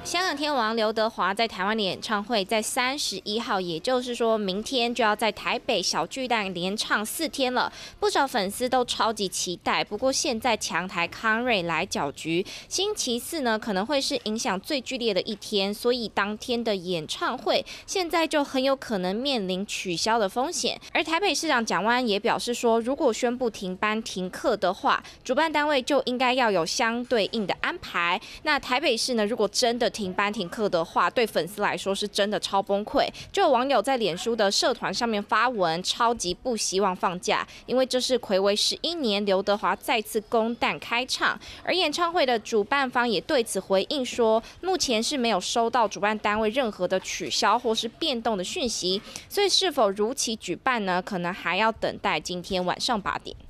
香港天王刘德华在台湾的演唱会在31号，也就是说明天就要在台北小巨蛋连唱4天了，不少粉丝都超级期待。不过现在强台康瑞来搅局，星期四呢可能会是影响最剧烈的一天，所以当天的演唱会现在就很有可能面临取消的风险。而台北市长蒋万安也表示说，如果宣布停班停课的话，主办单位就应该要有相对应的安排。那台北市呢，如果真的停班停课的话，对粉丝来说是真的超崩溃。就有网友在脸书的社团上面发文，超级不希望放假，因为这是睽违11年刘德华再次公蛋开唱。而演唱会的主办方也对此回应说，目前是没有收到主办单位任何的取消或是变动的讯息，所以是否如期举办呢？可能还要等待今天晚上8点。